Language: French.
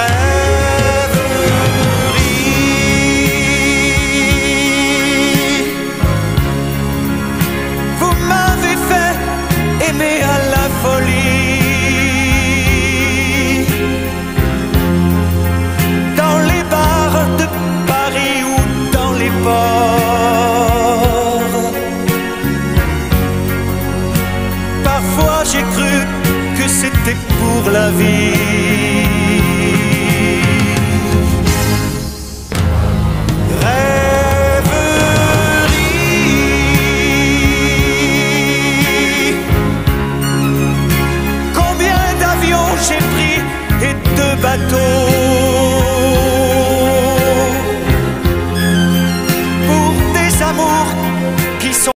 rêverie. Vous m'avez fait aimer à la folie. Dans les bars de Paris ou dans les ports, parfois j'ai cru que c'était pour la vie.